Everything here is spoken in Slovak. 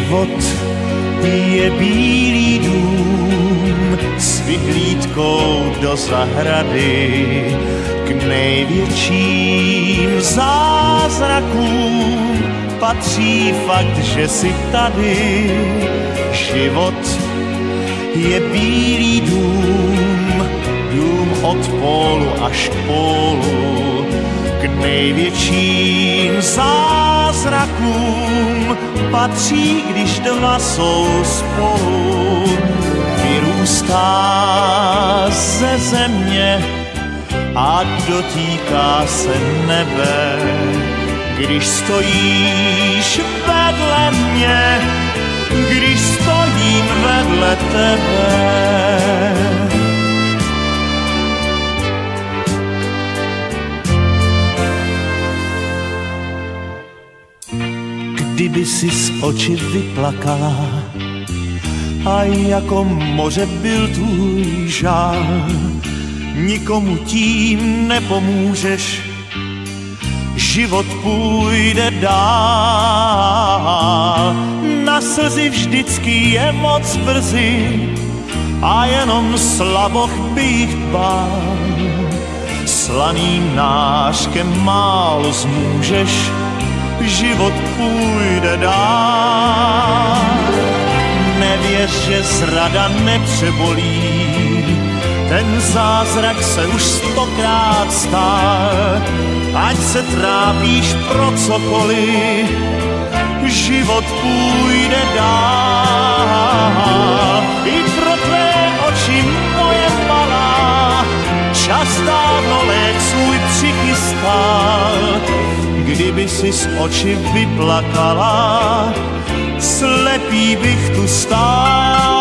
Život je bílý dům s vyhlídkou do zahrady. K největším zázrakům patří fakt, že jsi tady. Život je bílý dům, dům od pólu až k pólu. K největším zázrakům patří, když dva jsou spolu. Vyrůstá ze země a dotýká se nebe. Když stojíš vedle mě, když stojím vedle tebe. Kdyby si z oči vyplakala a jako moře byl tvůj žál, nikomu tím nepomůžeš, život půjde dál. Na slzy vždycky je moc brzy a jenom slaboch bych dbal. Slaným nářkem málo zmůžeš, život půjde dál. Nevěř, že zrada nepřebolí, ten zázrak se už 100krát stál. Ať se trápíš pro cokoliv, život půjde dál. I pro tvé oči moje malá, čas dávno lék svůj přichystal. Kdyby si z oči vyplakala, slepý bych tu stál.